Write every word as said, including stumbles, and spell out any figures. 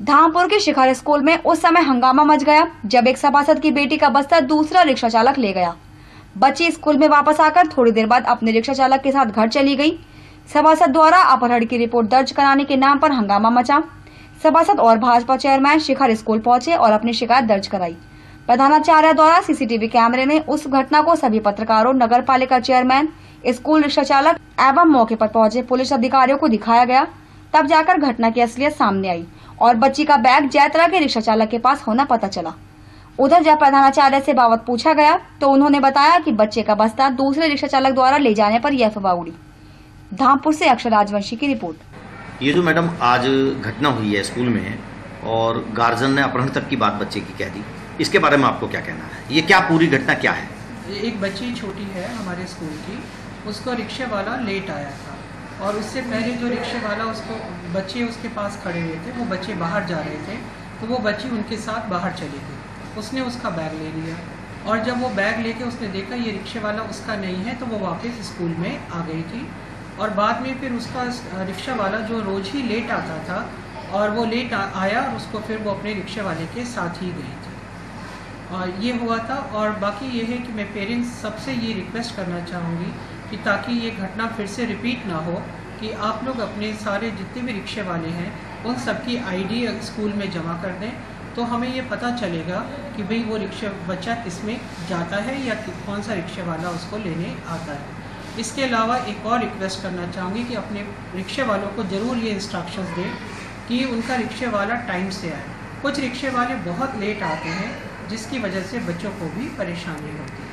धामपुर के शिखर स्कूल में उस समय हंगामा मच गया जब एक सभासद की बेटी का बस्ता दूसरा रिक्शा चालक ले गया। बच्ची स्कूल में वापस आकर थोड़ी देर बाद अपने रिक्शा चालक के साथ घर चली गई। सभासद द्वारा अपहरण की रिपोर्ट दर्ज कराने के नाम पर हंगामा मचा। सभासद और भाजपा चेयरमैन शिखर स्कूल पहुंचे और अपनी शिकायत दर्ज कराई। प्रधानाचार्य द्वारा सीसीटीवी कैमरे में उस घटना को सभी पत्रकारों, नगर पालिका चेयरमैन, स्कूल रिक्शा चालक एवं मौके पर पहुंचे पुलिस अधिकारियों को दिखाया गया। तब जाकर घटना की असलियत सामने आई और बच्ची का बैग जैतरा के रिक्शा चालक के पास होना पता चला। उधर जब प्रधानाचार्य से बाबत पूछा गया तो उन्होंने बताया कि बच्चे का बस्ता दूसरे रिक्शा चालक द्वारा ले जाने पर यह अफवाह उड़ी। धामपुर से अक्षर राजवंशी की रिपोर्ट। ये जो मैडम आज घटना हुई है स्कूल में और गार्जियन ने अपहरण तक की बात बच्चे की कह दी, इसके बारे में आपको क्या कहना है? ये क्या पूरी घटना क्या है? एक बच्ची छोटी है हमारे स्कूल की, उसको रिक्शे वाला लेट आया था और उससे पहले जो रिक्शे वाला उसको बच्चे उसके पास खड़े हुए थे, वो बच्चे बाहर जा रहे थे तो वो बच्ची उनके साथ बाहर चली गई। उसने उसका बैग ले लिया और जब वो बैग लेके उसने देखा ये रिक्शे वाला उसका नहीं है तो वो वापस स्कूल में आ गई थी। और बाद में फिर उसका रिक्शा वाला जो रोज़ ही लेट आता था और वो लेट आ, आया और उसको फिर वो अपने रिक्शे वाले के साथ ही गई थी। और ये हुआ था। और बाकी ये है कि मैं पेरेंट्स सबसे ये रिक्वेस्ट करना चाहूँगी कि ताकि ये घटना फिर से रिपीट ना हो कि आप लोग अपने सारे जितने भी रिक्शे वाले हैं उन सबकी आईडी स्कूल में जमा कर दें, तो हमें ये पता चलेगा कि भाई वो रिक्शा बच्चा किस में जाता है या कौन सा रिक्शे वाला उसको लेने आता है। इसके अलावा एक और रिक्वेस्ट करना चाहूँगी कि अपने रिक्शे वालों को ज़रूर ये इंस्ट्रक्शंस दें कि उनका रिक्शे वाला टाइम से आए। कुछ रिक्शे वाले बहुत लेट आते हैं जिसकी वजह से बच्चों को भी परेशानी होती है।